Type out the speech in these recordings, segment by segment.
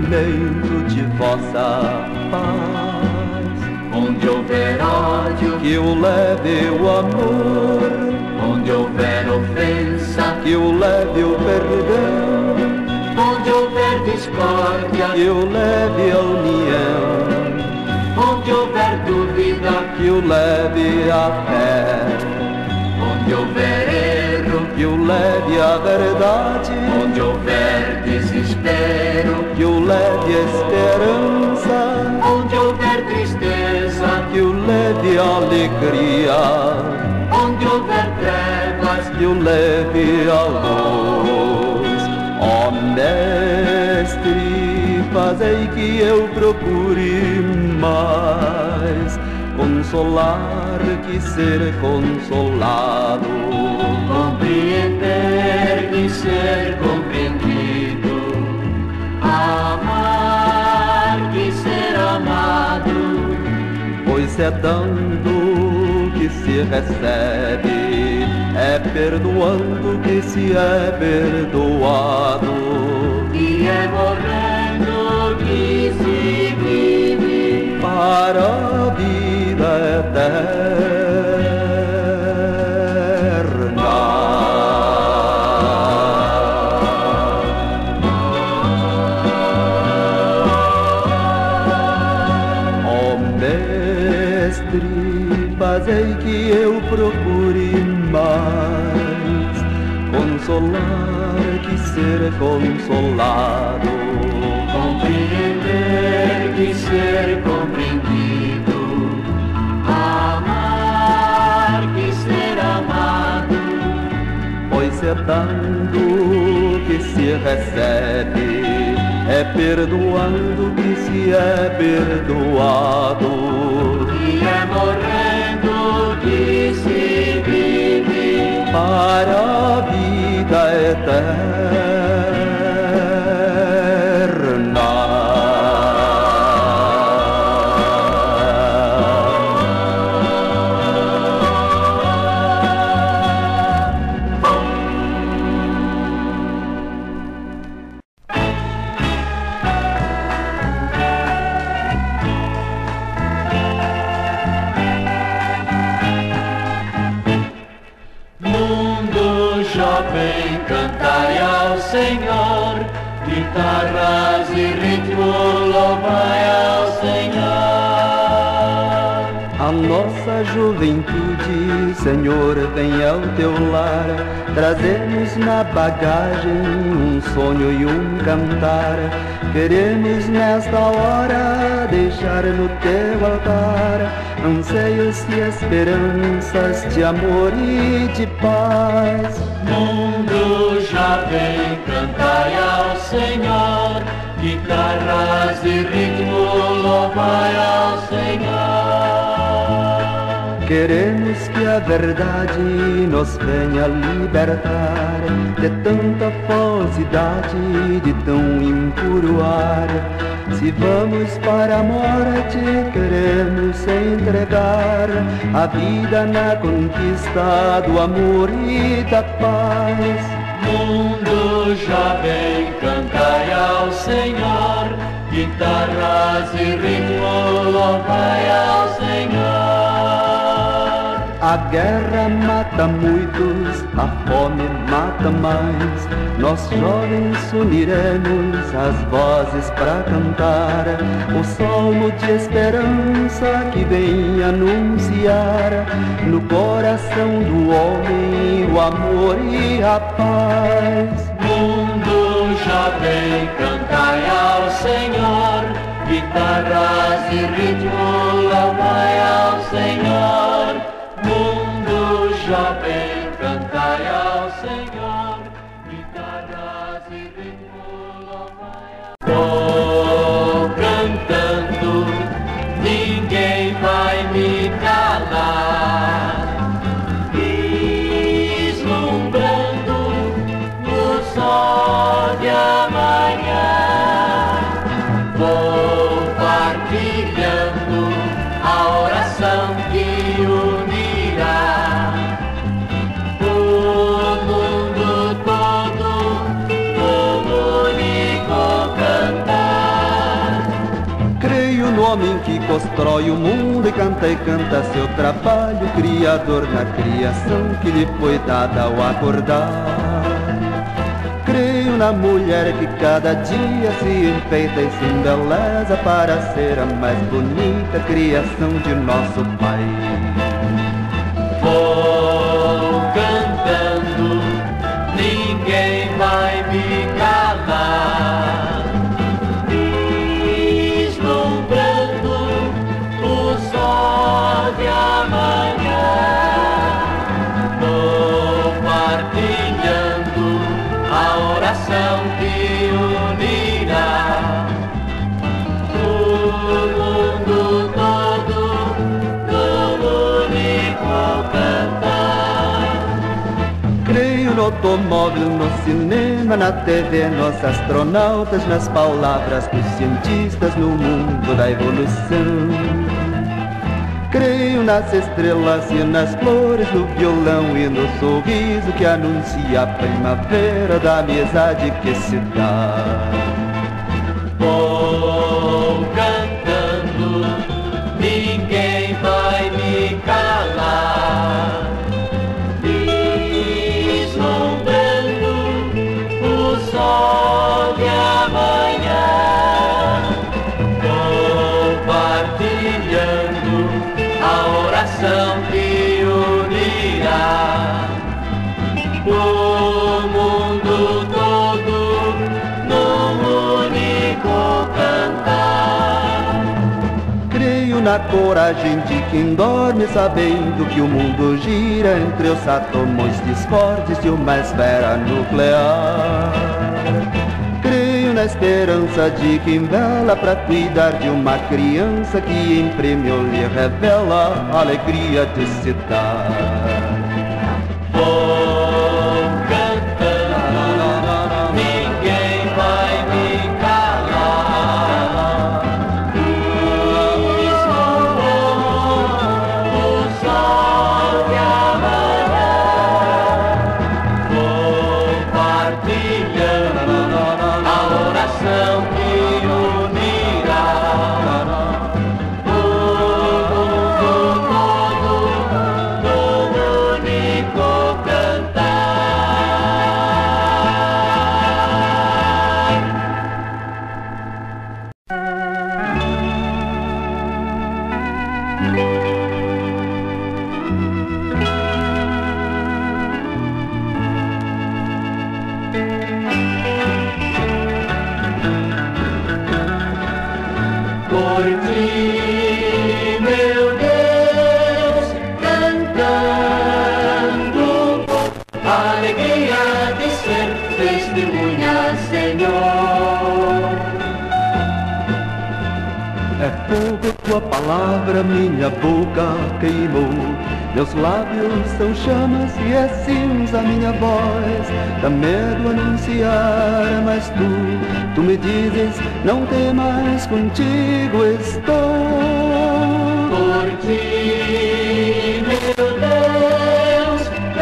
alimento de vossa paz. Onde houver ódio, Que eu leve o amor, onde houver ofensa, que eu leve o perdão, onde houver discórdia, que eu leve a união, onde houver dúvida, que eu leve a fé, onde houver erro, que eu leve a verdade, onde houver desespero, que eu leve a esperança, onde houver tristeza, que eu leve a alegria, onde houver trevas, que eu leve a luz. Ó Mestre, fazei que eu procure mais consolar que ser consolado, compreender que ser compreendido, amar que ser amado, pois é dando que se recebe, é perdoando que se é perdoado, e é morrendo que se vive para a vida eterna. Ó Mestre, fazei que eu procure mais consolar que ser consolado, compreender que ser compreendido, amar que ser amado, pois é dando que se recebe, é perdoando que se é perdoado, e é morrendo que se vive para a vida jovem, cantai ao Senhor, guitarras e ritmo, louvai ao Senhor. A nossa juventude, Senhor, vem ao teu lar, trazemos na bagagem um sonho e um cantar. Queremos nesta hora deixar no teu altar anseios e esperanças de amor e de paz. Mundo jovem, cantai ao Senhor, guitarras e ritmo, louvai ao Senhor. Queremos que a verdade nos venha libertar de tanta falsidade, de tão impuro ar. Se vamos para a morte, queremos entregar a vida na conquista do amor e da paz. Mundo jovem, cantai ao Senhor, guitarras e ritmo, louvai ao Senhor. A guerra mata muitos, a fome mata mais. Nós jovens uniremos as vozes para cantar o salmo de esperança que vem anunciar no coração do homem o amor e a paz. Mundo jovem, cantai ao Senhor, guitarras e ritmo, louvai ao Senhor. Mundo jovem, cantai ao Senhor, guitarras e ritmo, louvai ao Senhor. Vou cantando, ninguém vai me calar, vislumbrando o sol de amanhã. Vou partilhando a oração que unirá o mundo todo num único cantar. no homem que constrói o mundo e canta seu trabalho, criador na criação que lhe foi dada ao acordar. Creio na mulher que cada dia se enfeita e se embeleza para ser a mais bonita criação de nosso Pai. Vou cantando, ninguém vai me calar, vislumbrando o sol de amanhã. Vou partilhando a oração que unirá o mundo todo num único cantar. Creio no automóvel, no cinema, na TV, nos astronautas, nas palavras dos cientistas no mundo da evolução. Creio nas estrelas e nas flores, no violão e no sorriso que anuncia a primavera da amizade que se dá. Vou cantando, ninguém vai me calar, vislumbrando o sol de amanhã. Vou partilhando a oração que unirá o mundo todo num único cantar. Creio na coragem de quem dorme, sabendo que o mundo gira entre os átomos discordes de uma esfera nuclear. Creio na esperança de quem vela para cuidar de uma criança que em prêmio lhe revela a alegria de se dar. Vou cantando, ninguém vai me calar, vislumbrando o sol de amanhã. Vou partilhando a oração que unirá o mundo todo num único cantar. Por ti, meu Deus, cantando, a alegria de ser testemunha, Senhor. É fogo tua palavra, minha boca queimou. Meus lábios são chamas e é cinza minha voz. Dá medo anunciar, mas tu me dizes, não temas, contigo estou. Por ti, meu Deus,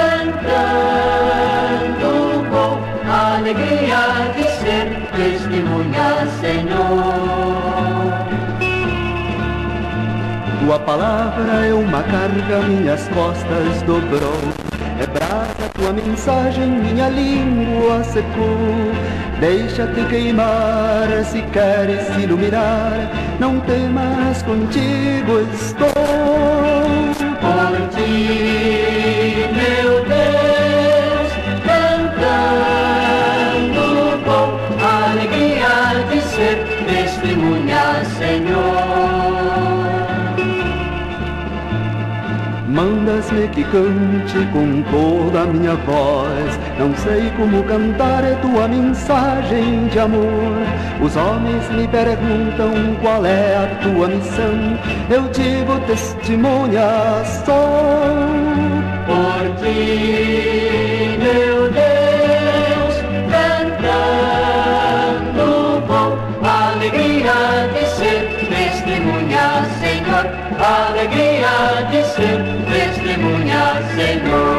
cantando, com a alegria de ser testemunha, Senhor. Tua palavra é uma carga, minhas costas dobrou. É brasa tua mensagem, minha língua secou. Deixa-te queimar, se queres se iluminar. Não temas, contigo estou. Por ti, meu Deus, cantando, com a alegria de ser testemunha, Senhor. Mandas-me que cante com toda a minha voz. Não sei como cantar tua mensagem de amor. Os homens me perguntam qual é a tua missão. Eu digo testemunha sou. Por ti, meu Deus, cantando, com a alegria de ser testemunha, Senhor. Alegria de ser testemunha, Senhor.